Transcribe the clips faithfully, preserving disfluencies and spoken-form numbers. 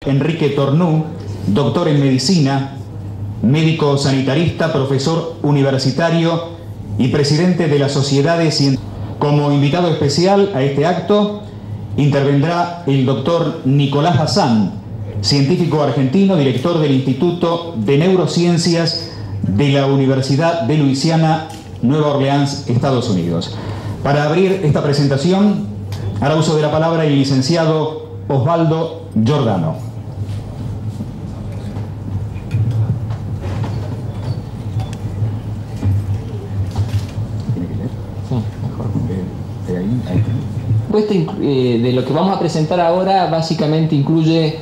Enrique Tornú, doctor en medicina, médico sanitarista, profesor universitario y presidente de las sociedades científicas. Como invitado especial a este acto intervendrá el doctor Nicolás Bazán, científico argentino, director del Instituto de Neurociencias de la Universidad de Luisiana, Nueva Orleans, Estados Unidos. Para abrir esta presentación, hará uso de la palabra el licenciado Osvaldo Giordano. La propuesta de lo que vamos a presentar ahora básicamente incluye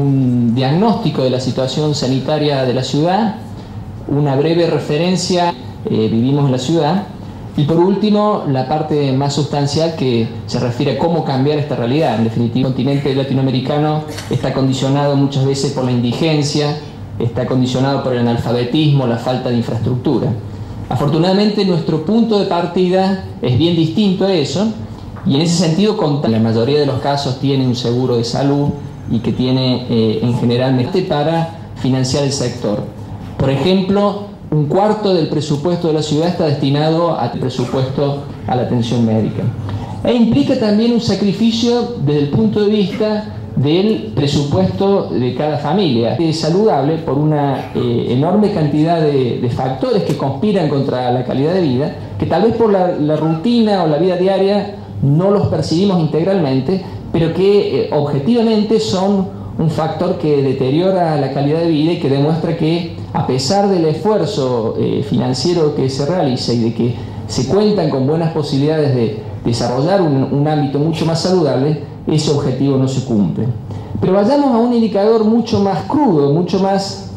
un diagnóstico de la situación sanitaria de la ciudad, una breve referencia, eh, vivimos en la ciudad, y por último la parte más sustancial que se refiere a cómo cambiar esta realidad. En definitiva, el continente latinoamericano está condicionado muchas veces por la indigencia, está condicionado por el analfabetismo, la falta de infraestructura. Afortunadamente nuestro punto de partida es bien distinto a eso, y en ese sentido la mayoría de los casos tiene un seguro de salud y que tiene eh, en general para financiar el sector. Por ejemplo, un cuarto del presupuesto de la ciudad está destinado al presupuesto a la atención médica. E implica también un sacrificio desde el punto de vista del presupuesto de cada familia. Es saludable por una eh, enorme cantidad de, de factores que conspiran contra la calidad de vida, que tal vez por la, la rutina o la vida diaria no los percibimos integralmente, pero que eh, objetivamente son un factor que deteriora la calidad de vida y que demuestra que a pesar del esfuerzo eh, financiero que se realiza y de que se cuentan con buenas posibilidades de desarrollar un, un ámbito mucho más saludable, ese objetivo no se cumple. Pero vayamos a un indicador mucho más crudo, mucho más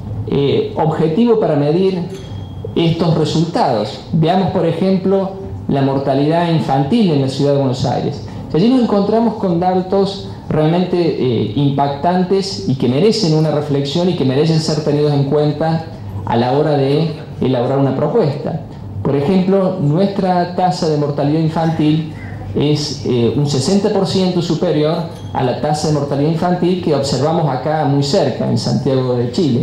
eh, objetivo para medir estos resultados. Veamos, por ejemplo, la mortalidad infantil en la ciudad de Buenos Aires. Allí nos encontramos con datos realmente eh, impactantes y que merecen una reflexión y que merecen ser tenidos en cuenta a la hora de elaborar una propuesta. Por ejemplo, nuestra tasa de mortalidad infantil es eh, un sesenta por ciento superior a la tasa de mortalidad infantil que observamos acá muy cerca, en Santiago de Chile.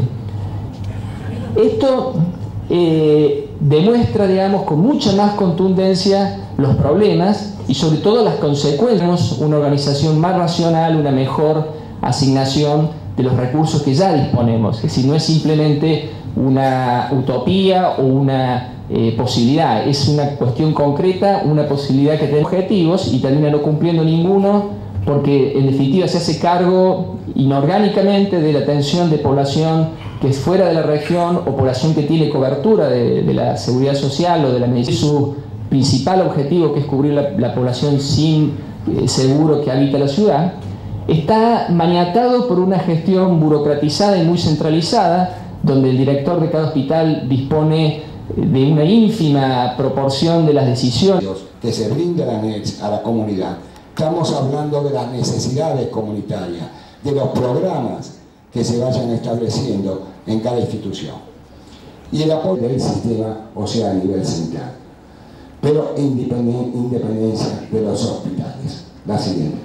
Esto eh, demuestra, digamos, con mucha más contundencia los problemas y sobre todo las consecuencias, una organización más racional, una mejor asignación de los recursos que ya disponemos. Es decir, no es simplemente una utopía o una eh, posibilidad, es una cuestión concreta, una posibilidad que tiene objetivos y termina no cumpliendo ninguno porque en definitiva se hace cargo inorgánicamente de la atención de población que es fuera de la región o población que tiene cobertura de, de la seguridad social o de la medicina. Su principal objetivo, que es cubrir la, la población sin eh, seguro que habita la ciudad, está maniatado por una gestión burocratizada y muy centralizada, donde el director de cada hospital dispone de una ínfima proporción de las decisiones que se brindan a la comunidad. Estamos hablando de las necesidades comunitarias, de los programas que se vayan estableciendo en cada institución y el apoyo del sistema, o sea, a nivel central, pero independencia de los hospitales. La siguiente.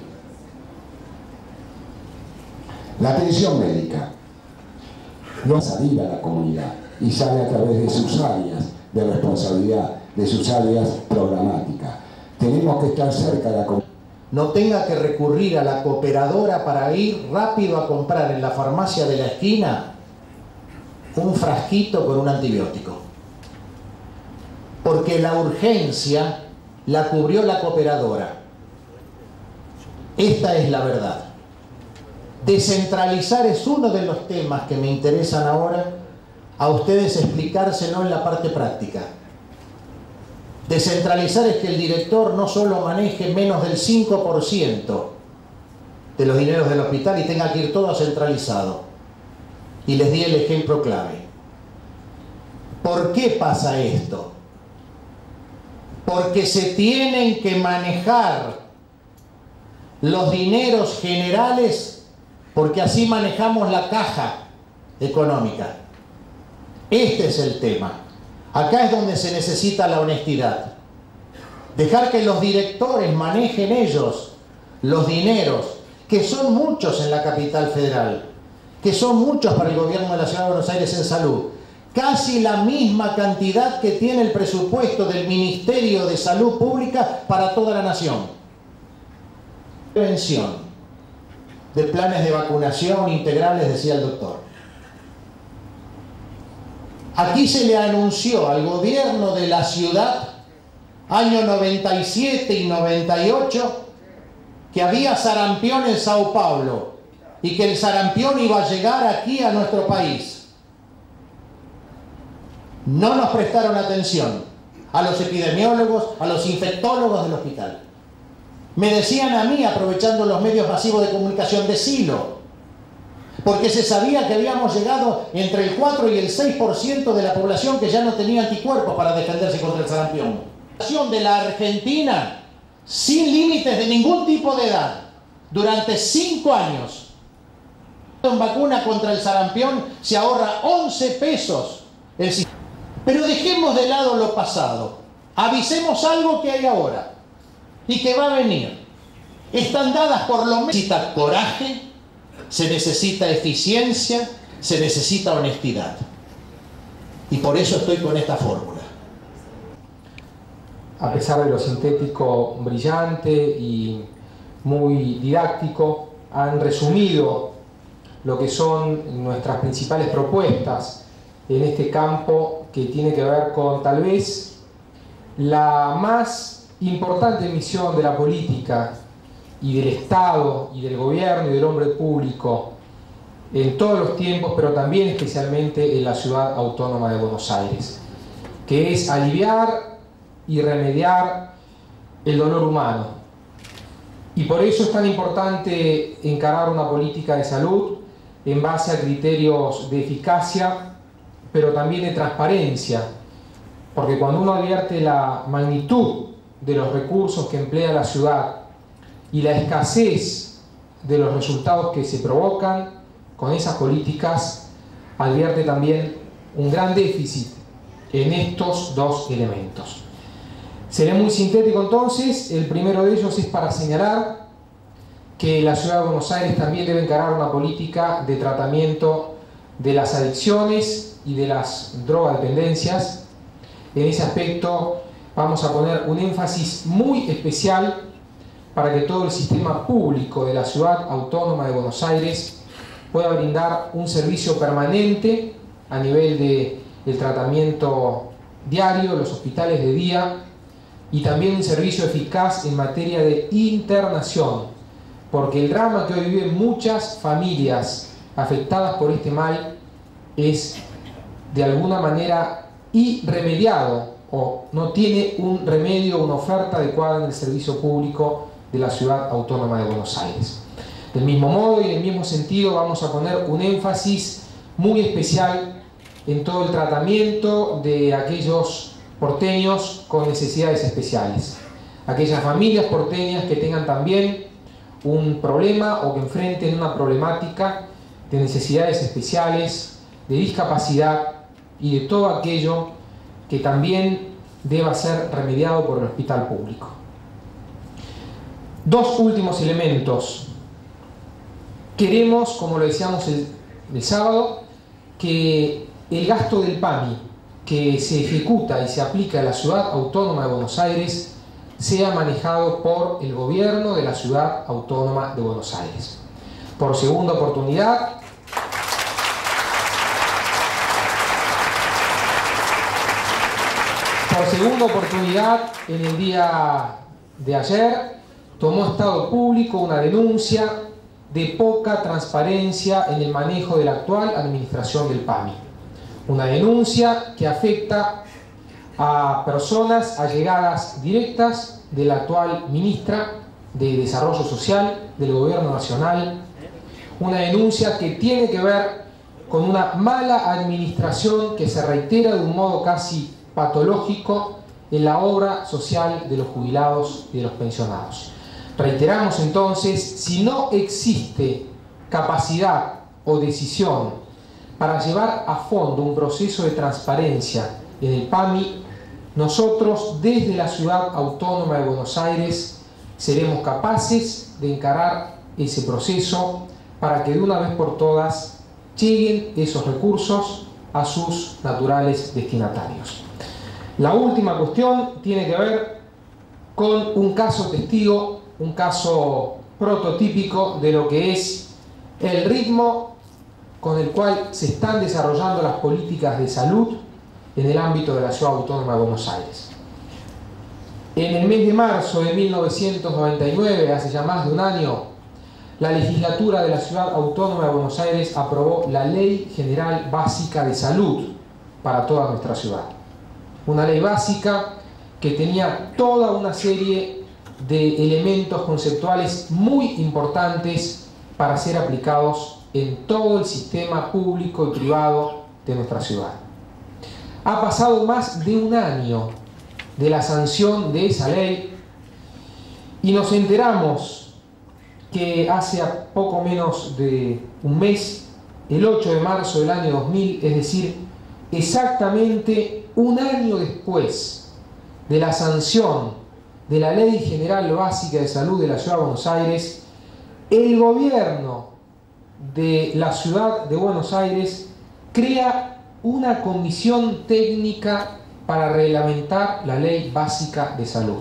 La atención médica no va a salir a la comunidad y sale a través de sus áreas de responsabilidad, de sus áreas programáticas. Tenemos que estar cerca de la comunidad. No tenga que recurrir a la cooperadora para ir rápido a comprar en la farmacia de la esquina un frasquito con un antibiótico. Porque la urgencia la cubrió la cooperadora. Esta es la verdad. Descentralizar es uno de los temas que me interesan ahora a ustedes explicárselo en la parte práctica. Descentralizar es que el director no solo maneje menos del cinco por ciento de los dineros del hospital y tenga que ir todo centralizado. Y les di el ejemplo clave. ¿Por qué pasa esto? Porque se tienen que manejar los dineros generales, porque así manejamos la caja económica. Este es el tema. Acá es donde se necesita la honestidad. Dejar que los directores manejen ellos los dineros que son muchos en la capital federal, que son muchos para el gobierno de la Ciudad de Buenos Aires en salud, casi la misma cantidad que tiene el presupuesto del Ministerio de Salud Pública para toda la nación. Prevención de planes de vacunación integrales, decía el doctor. Aquí se le anunció al gobierno de la ciudad, año noventa y siete y noventa y ocho, que había sarampión en Sao Paulo y que el sarampión iba a llegar aquí a nuestro país. No nos prestaron atención a los epidemiólogos, a los infectólogos del hospital. Me decían a mí, aprovechando los medios masivos de comunicación, decilo, porque se sabía que habíamos llegado entre el cuatro y el seis por ciento de la población que ya no tenía anticuerpos para defenderse contra el sarampión. La población de la Argentina, sin límites de ningún tipo de edad, durante cinco años, en vacuna contra el sarampión se ahorra once pesos el sistema. Pero dejemos de lado lo pasado, avisemos algo que hay ahora y que va a venir. Están dadas por lo menos. Se necesita coraje, se necesita eficiencia, se necesita honestidad. Y por eso estoy con esta fórmula. A pesar de lo sintético brillante y muy didáctico, han resumido lo que son nuestras principales propuestas en este campo que tiene que ver con tal vez la más importante misión de la política y del Estado y del gobierno y del hombre público en todos los tiempos, pero también especialmente en la Ciudad Autónoma de Buenos Aires, que es aliviar y remediar el dolor humano. Y por eso es tan importante encarar una política de salud en base a criterios de eficacia, pero también de transparencia, porque cuando uno advierte la magnitud de los recursos que emplea la ciudad y la escasez de los resultados que se provocan con esas políticas, advierte también un gran déficit en estos dos elementos. Seré muy sintético entonces. El primero de ellos es para señalar que la Ciudad de Buenos Aires también debe encarar una política de tratamiento de las adicciones y de las drogodependencias. En ese aspecto vamos a poner un énfasis muy especial para que todo el sistema público de la Ciudad Autónoma de Buenos Aires pueda brindar un servicio permanente a nivel de el tratamiento diario, los hospitales de día, y también un servicio eficaz en materia de internación, porque el drama que hoy viven muchas familias afectadas por este mal es de alguna manera irremediado o no tiene un remedio, una oferta adecuada en el servicio público de la Ciudad Autónoma de Buenos Aires. Del mismo modo y en el mismo sentido vamos a poner un énfasis muy especial en todo el tratamiento de aquellos porteños con necesidades especiales, aquellas familias porteñas que tengan también un problema o que enfrenten una problemática de necesidades especiales, de discapacidad y de todo aquello que también deba ser remediado por el hospital público. Dos últimos elementos. Queremos, como lo decíamos el, el sábado, que el gasto del PAMI que se ejecuta y se aplica en la Ciudad Autónoma de Buenos Aires sea manejado por el gobierno de la Ciudad Autónoma de Buenos Aires. Por segunda oportunidad, por segunda oportunidad, en el día de ayer, tomó Estado Público una denuncia de poca transparencia en el manejo de la actual administración del PAMI. Una denuncia que afecta a personas allegadas directas de la actual ministra de Desarrollo Social del Gobierno Nacional. Una denuncia que tiene que ver con una mala administración que se reitera de un modo casi patológico en la obra social de los jubilados y de los pensionados. Reiteramos entonces, si no existe capacidad o decisión para llevar a fondo un proceso de transparencia en el PAMI, nosotros desde la Ciudad Autónoma de Buenos Aires seremos capaces de encarar ese proceso para que de una vez por todas lleguen esos recursos a sus naturales destinatarios. La última cuestión tiene que ver con un caso testigo, un caso prototípico de lo que es el ritmo con el cual se están desarrollando las políticas de salud en el ámbito de la Ciudad Autónoma de Buenos Aires. En el mes de marzo de mil novecientos noventa y nueve, hace ya más de un año, la legislatura de la Ciudad Autónoma de Buenos Aires aprobó la Ley General Básica de Salud para toda nuestra ciudad. Una ley básica que tenía toda una serie de elementos conceptuales muy importantes para ser aplicados en todo el sistema público y privado de nuestra ciudad. Ha pasado más de un año de la sanción de esa ley y nos enteramos que hace poco menos de un mes, el ocho de marzo del año dos mil, es decir, exactamente un año después de la sanción de la Ley General Básica de Salud de la Ciudad de Buenos Aires, el gobierno de la Ciudad de Buenos Aires crea una comisión técnica para reglamentar la Ley Básica de Salud.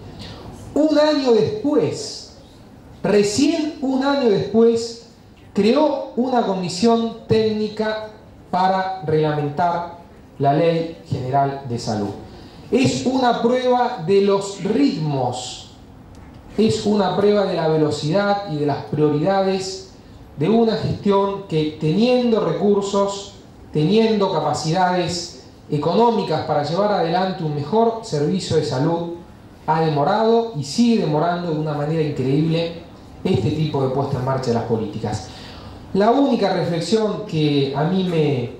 Un año después, recién un año después, creó una comisión técnica para reglamentar la Ley General de Salud. Es una prueba de los ritmos, es una prueba de la velocidad y de las prioridades de una gestión que, teniendo recursos, teniendo capacidades económicas para llevar adelante un mejor servicio de salud, ha demorado y sigue demorando de una manera increíble este tipo de puesta en marcha de las políticas. La única reflexión que a mí me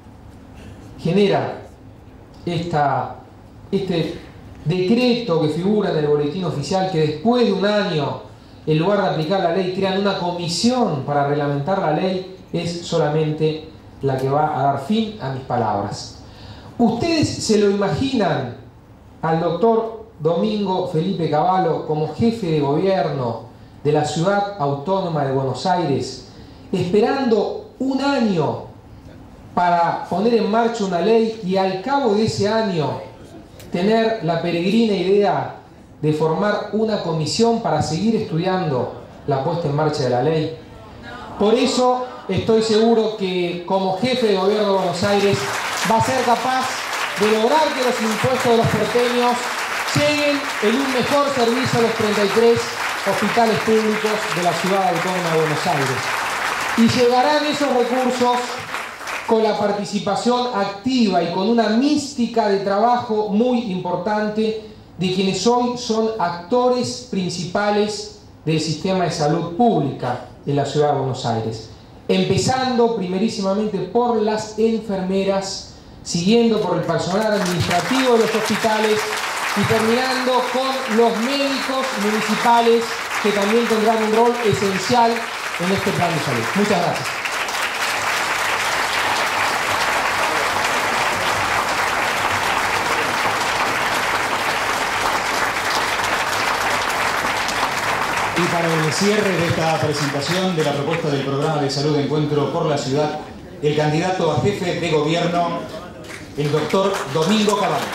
genera esta, este decreto que figura en el boletín oficial, que después de un año, en lugar de aplicar la ley, crean una comisión para reglamentar la ley, es solamente la que va a dar fin a mis palabras. ¿Ustedes se lo imaginan al doctor Domingo Felipe Cavallo como jefe de gobierno de la Ciudad Autónoma de Buenos Aires, esperando un año para poner en marcha una ley y al cabo de ese año tener la peregrina idea de formar una comisión para seguir estudiando la puesta en marcha de la ley? Por eso estoy seguro que como jefe de gobierno de Buenos Aires va a ser capaz de lograr que los impuestos de los porteños lleguen en un mejor servicio a los treinta y tres hospitales públicos de la Ciudad Autónoma de Buenos Aires. Y llegarán esos recursos con la participación activa y con una mística de trabajo muy importante de quienes hoy son actores principales del sistema de salud pública en la Ciudad de Buenos Aires. Empezando primerísimamente por las enfermeras, siguiendo por el personal administrativo de los hospitales y terminando con los médicos municipales, que también tendrán un rol esencial en este plan de salud. Muchas gracias. Y para el cierre de esta presentación de la propuesta del programa de salud de Encuentro por la Ciudad, el candidato a jefe de gobierno, el doctor Domingo Cavallo.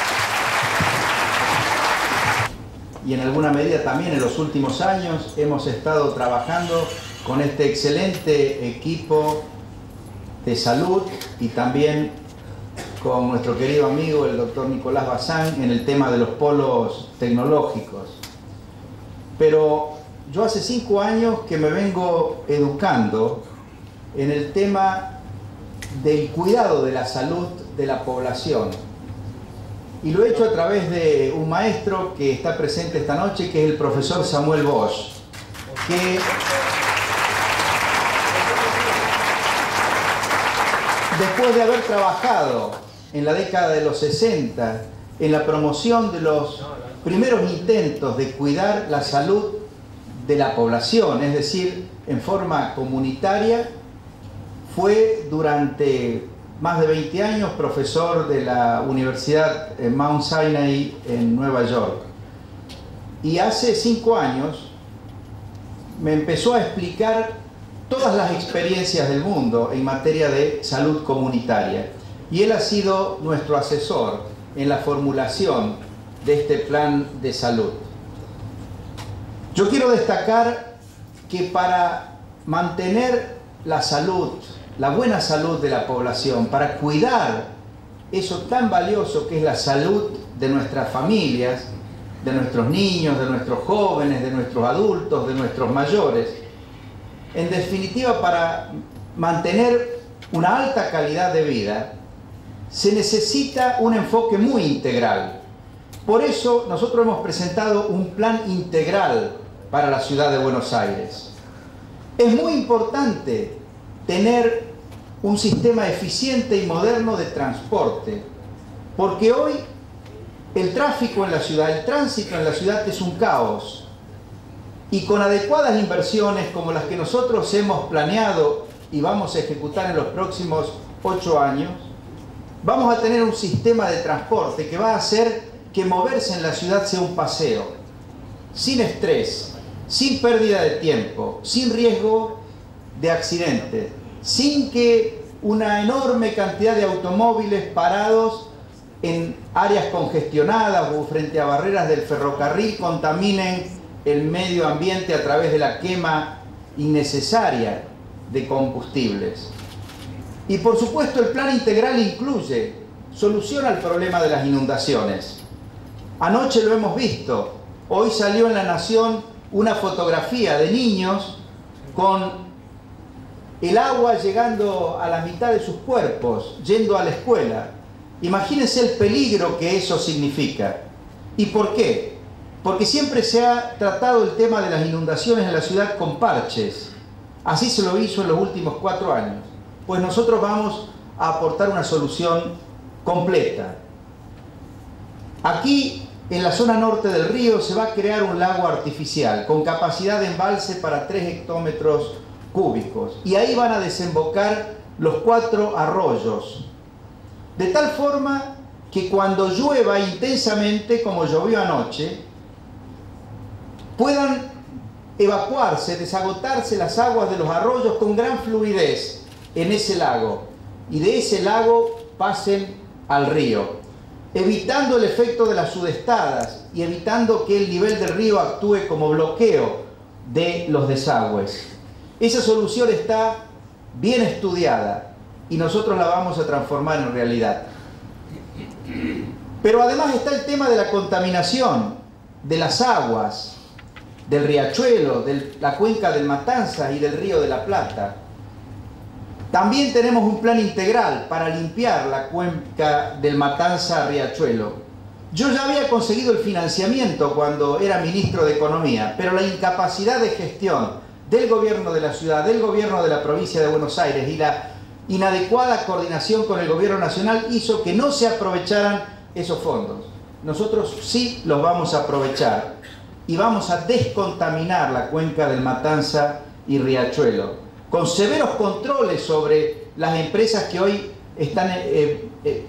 Y en alguna medida también en los últimos años hemos estado trabajando con este excelente equipo de salud y también con nuestro querido amigo el doctor Nicolás Bazán en el tema de los polos tecnológicos. Pero yo hace cinco años que me vengo educando en el tema del cuidado de la salud de la población. Y lo he hecho a través de un maestro que está presente esta noche, que es el profesor Samuel Bosch, que después de haber trabajado en la década de los sesenta en la promoción de los primeros intentos de cuidar la salud de la población, es decir, en forma comunitaria, fue durante más de veinte años profesor de la Universidad Mount Sinai en Nueva York. Y hace cinco años me empezó a explicar todas las experiencias del mundo en materia de salud comunitaria. Y él ha sido nuestro asesor en la formulación de este plan de salud. Yo quiero destacar que para mantener la salud, la buena salud de la población, para cuidar eso tan valioso que es la salud de nuestras familias, de nuestros niños, de nuestros jóvenes, de nuestros adultos, de nuestros mayores, en definitiva, para mantener una alta calidad de vida, se necesita un enfoque muy integral. Por eso nosotros hemos presentado un plan integral para la ciudad de Buenos Aires. Es muy importante tener un sistema eficiente y moderno de transporte, porque hoy el tráfico en la ciudad, el tránsito en la ciudad es un caos. Y con adecuadas inversiones como las que nosotros hemos planeado y vamos a ejecutar en los próximos ocho años, vamos a tener un sistema de transporte que va a hacer que moverse en la ciudad sea un paseo, sin estrés, sin pérdida de tiempo, sin riesgo de accidentes, sin que una enorme cantidad de automóviles parados en áreas congestionadas o frente a barreras del ferrocarril contaminen el medio ambiente a través de la quema innecesaria de combustibles. Y por supuesto el plan integral incluye solución al problema de las inundaciones. Anoche lo hemos visto, hoy salió en La Nación una fotografía de niños con el agua llegando a la mitad de sus cuerpos, yendo a la escuela. Imagínense el peligro que eso significa. ¿Y por qué? Porque siempre se ha tratado el tema de las inundaciones en la ciudad con parches. Así se lo hizo en los últimos cuatro años. Pues nosotros vamos a aportar una solución completa. Aquí, en la zona norte del río, se va a crear un lago artificial con capacidad de embalse para tres hectómetros cúbicos. Y ahí van a desembocar los cuatro arroyos. De tal forma que cuando llueva intensamente, como llovió anoche, puedan evacuarse, desagotarse las aguas de los arroyos con gran fluidez en ese lago, y de ese lago pasen al río, evitando el efecto de las sudestadas y evitando que el nivel del río actúe como bloqueo de los desagües. Esa solución está bien estudiada y nosotros la vamos a transformar en realidad. Pero además está el tema de la contaminación de las aguas, del riachuelo, de la cuenca del Matanzas y del río de la Plata. También tenemos un plan integral para limpiar la cuenca del Matanza-Riachuelo. Yo ya había conseguido el financiamiento cuando era ministro de Economía, pero la incapacidad de gestión del gobierno de la ciudad, del gobierno de la provincia de Buenos Aires y la inadecuada coordinación con el gobierno nacional hizo que no se aprovecharan esos fondos. Nosotros sí los vamos a aprovechar y vamos a descontaminar la cuenca del Matanza y Riachuelo, con severos controles sobre las empresas que hoy están eh, eh,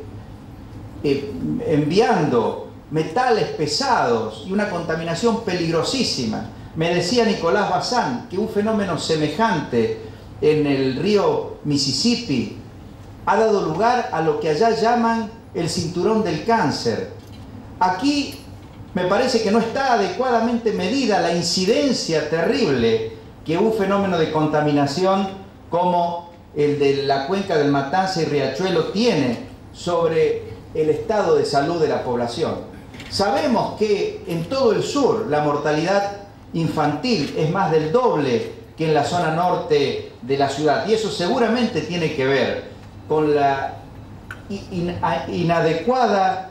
eh, enviando metales pesados y una contaminación peligrosísima. Me decía Nicolás Bazán que un fenómeno semejante en el río Mississippi ha dado lugar a lo que allá llaman el cinturón del cáncer. Aquí me parece que no está adecuadamente medida la incidencia terrible que un fenómeno de contaminación como el de la cuenca del Matanza y Riachuelo tiene sobre el estado de salud de la población. Sabemos que en todo el sur la mortalidad infantil es más del doble que en la zona norte de la ciudad, y eso seguramente tiene que ver con la in- inadecuada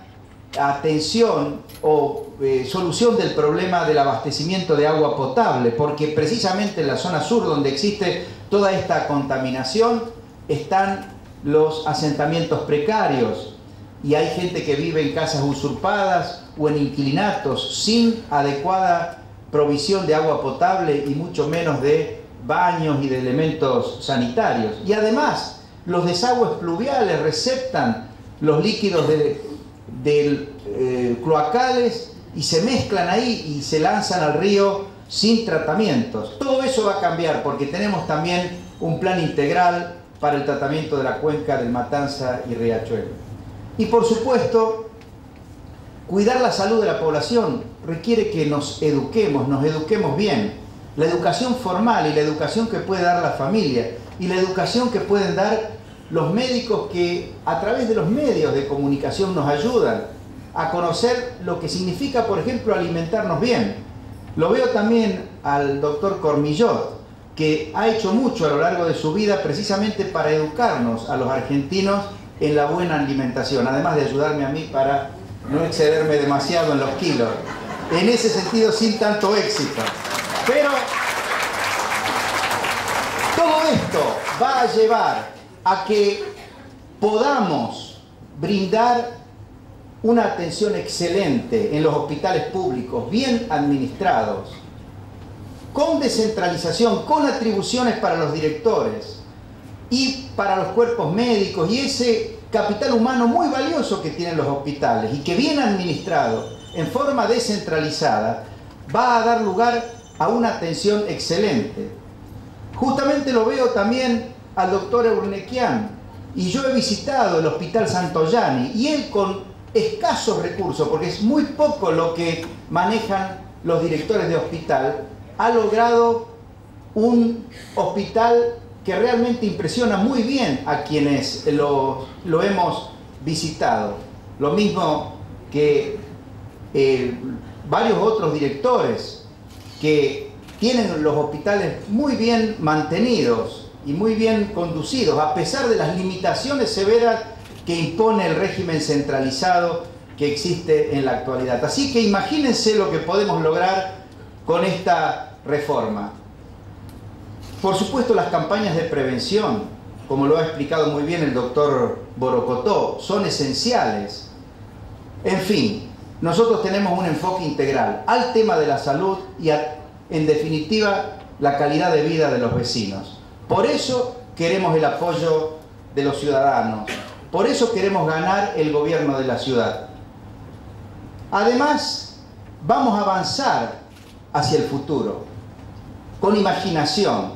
atención o eh, solución del problema del abastecimiento de agua potable, porque precisamente en la zona sur donde existe toda esta contaminación están los asentamientos precarios y hay gente que vive en casas usurpadas o en inquilinatos sin adecuada provisión de agua potable y mucho menos de baños y de elementos sanitarios. Y además los desagües pluviales receptan los líquidos de de eh, cloacales y se mezclan ahí y se lanzan al río sin tratamientos. Todo eso va a cambiar porque tenemos también un plan integral para el tratamiento de la cuenca del Matanza y Riachuelo. Y por supuesto, cuidar la salud de la población requiere que nos eduquemos, nos eduquemos bien. La educación formal y la educación que puede dar la familia y la educación que pueden dar los médicos que a través de los medios de comunicación nos ayudan a conocer lo que significa, por ejemplo, alimentarnos bien. Lo veo también al doctor Cormillot, que ha hecho mucho a lo largo de su vida precisamente para educarnos a los argentinos en la buena alimentación, además de ayudarme a mí para no excederme demasiado en los kilos. En ese sentido, sin tanto éxito. Pero todo esto va a llevar a que podamos brindar una atención excelente en los hospitales públicos, bien administrados, con descentralización, con atribuciones para los directores y para los cuerpos médicos y ese capital humano muy valioso que tienen los hospitales y que bien administrado, en forma descentralizada, va a dar lugar a una atención excelente. Justamente lo veo también al doctor Eurnequian, y yo he visitado el Hospital Santoyani y él con escasos recursos, porque es muy poco lo que manejan los directores de hospital, ha logrado un hospital que realmente impresiona muy bien a quienes lo, lo hemos visitado. Lo mismo que eh, varios otros directores que tienen los hospitales muy bien mantenidos y muy bien conducidos, a pesar de las limitaciones severas que impone el régimen centralizado que existe en la actualidad. Así que imagínense lo que podemos lograr con esta reforma. Por supuesto, las campañas de prevención, como lo ha explicado muy bien el doctor Borocotó, son esenciales. En fin, nosotros tenemos un enfoque integral al tema de la salud y, a, en definitiva, la calidad de vida de los vecinos. Por eso queremos el apoyo de los ciudadanos. Por eso queremos ganar el gobierno de la ciudad. Además, vamos a avanzar hacia el futuro, con imaginación,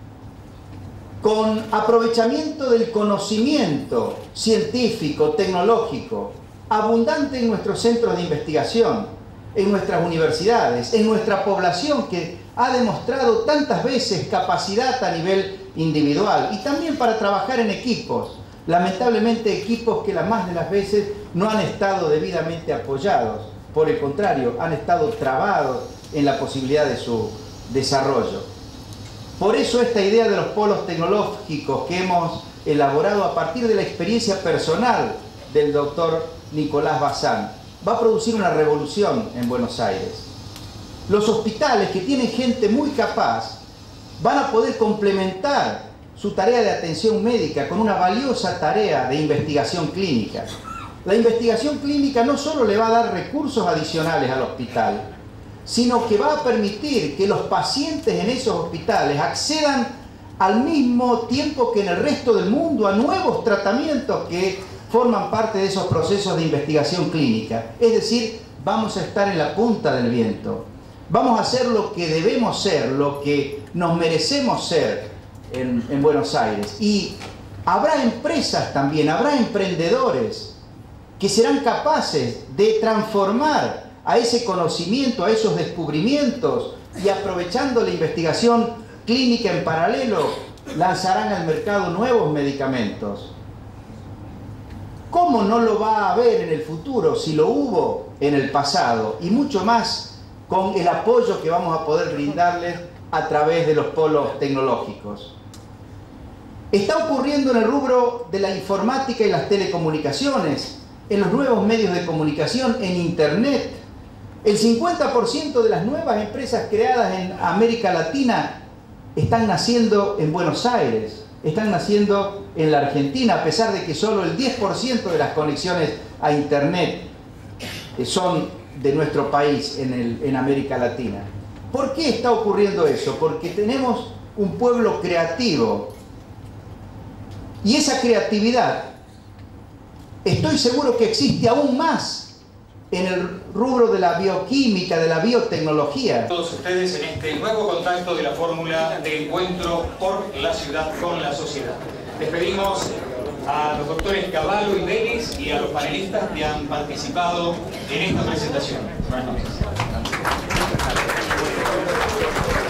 con aprovechamiento del conocimiento científico, tecnológico, abundante en nuestros centros de investigación, en nuestras universidades, en nuestra población que ha demostrado tantas veces capacidad a nivel individual y también para trabajar en equipos. Lamentablemente equipos que la más de las veces no han estado debidamente apoyados, por el contrario, han estado trabados en la posibilidad de su desarrollo. Por eso esta idea de los polos tecnológicos que hemos elaborado a partir de la experiencia personal del doctor Nicolás Bazán va a producir una revolución en Buenos Aires. Los hospitales que tienen gente muy capaz van a poder complementar su tarea de atención médica con una valiosa tarea de investigación clínica. La investigación clínica no solo le va a dar recursos adicionales al hospital, sino que va a permitir que los pacientes en esos hospitales accedan al mismo tiempo que en el resto del mundo a nuevos tratamientos que forman parte de esos procesos de investigación clínica. Es decir, vamos a estar en la punta del viento. Vamos a hacer lo que debemos ser, lo que nos merecemos ser en, en Buenos Aires. Y habrá empresas también, habrá emprendedores que serán capaces de transformar a ese conocimiento, a esos descubrimientos y aprovechando la investigación clínica en paralelo, lanzarán al mercado nuevos medicamentos. ¿Cómo no lo va a haber en el futuro si lo hubo en el pasado? Y mucho más con el apoyo que vamos a poder brindarles a través de los polos tecnológicos. Está ocurriendo en el rubro de la informática y las telecomunicaciones, en los nuevos medios de comunicación, en Internet. El cincuenta por ciento de las nuevas empresas creadas en América Latina están naciendo en Buenos Aires, están naciendo en la Argentina, a pesar de que solo el diez por ciento de las conexiones a Internet son de nuestro país en, el, en América Latina. ¿Por qué está ocurriendo eso? Porque tenemos un pueblo creativo y esa creatividad estoy seguro que existe aún más en el rubro de la bioquímica, de la biotecnología. Todos ustedes en este nuevo contacto de la fórmula de encuentro por la ciudad con la sociedad. Les pedimos a los doctores Cavallo y Vélez y a los panelistas que han participado en esta presentación. Buenas noches.